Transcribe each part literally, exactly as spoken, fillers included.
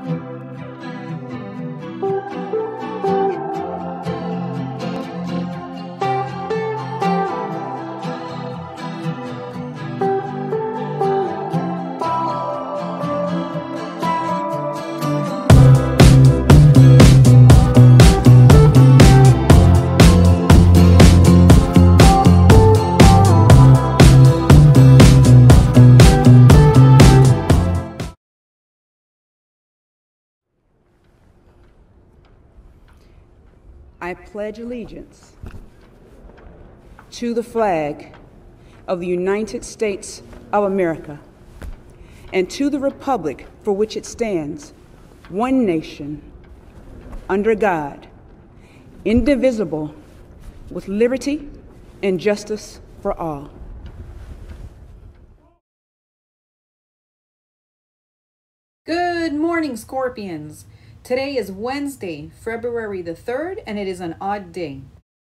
I pledge allegiance to the flag of the United States of America and to the republic for which it stands, one nation, under God, indivisible, with liberty and justice for all. Good morning, Scorpions. Today is Wednesday, February the third, and it is an odd day.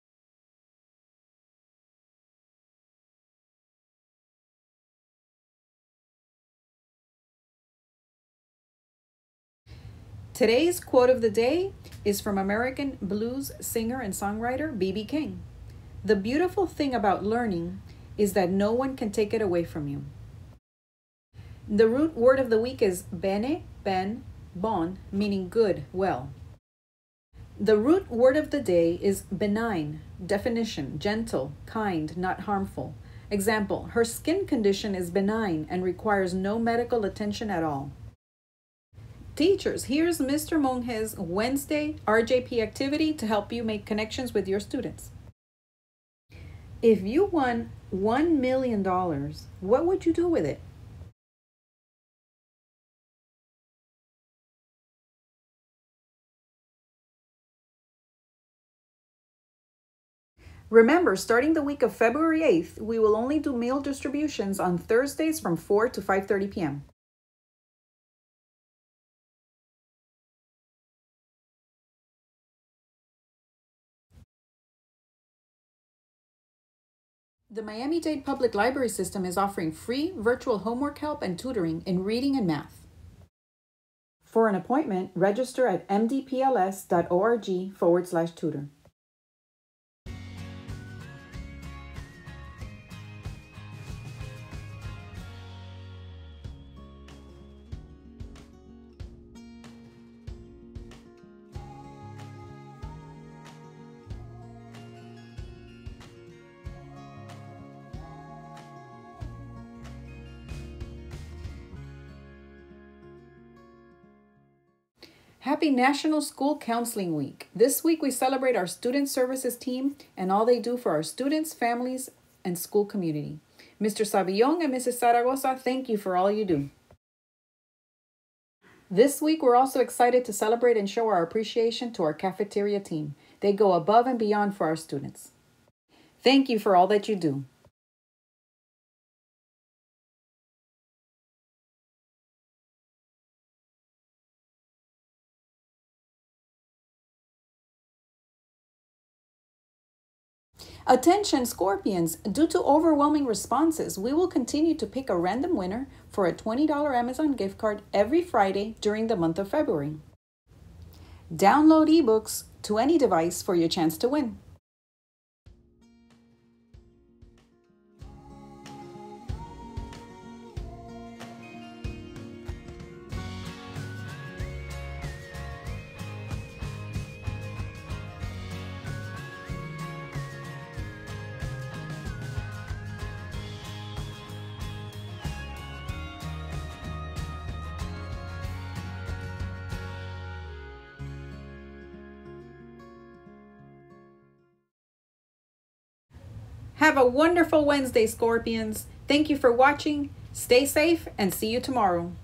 Today's quote of the day is from American blues singer and songwriter B B King. The beautiful thing about learning is that no one can take it away from you. The root word of the week is bene, ben, bon, meaning good, well. The root word of the day is benign. Definition: gentle, kind, not harmful. Example: her skin condition is benign and requires no medical attention at all. Teachers, here's Mister Monge's Wednesday R J P activity to help you make connections with your students. If you won one million dollars, what would you do with it? Remember, starting the week of February eighth, we will only do meal distributions on Thursdays from four to five thirty p m The Miami-Dade Public Library System is offering free virtual homework help and tutoring in reading and math. For an appointment, register at mdpls.org forward slash tutor. Happy National School Counseling Week. This week we celebrate our Student Services team and all they do for our students, families, and school community. Mister Savillon and Missus Zaragoza, thank you for all you do. This week we're also excited to celebrate and show our appreciation to our cafeteria team. They go above and beyond for our students. Thank you for all that you do. Attention Scorpions, due to overwhelming responses, we will continue to pick a random winner for a twenty dollar Amazon gift card every Friday during the month of February. Download ebooks to any device for your chance to win. Have a wonderful Wednesday, Scorpions. Thank you for watching. Stay safe and see you tomorrow.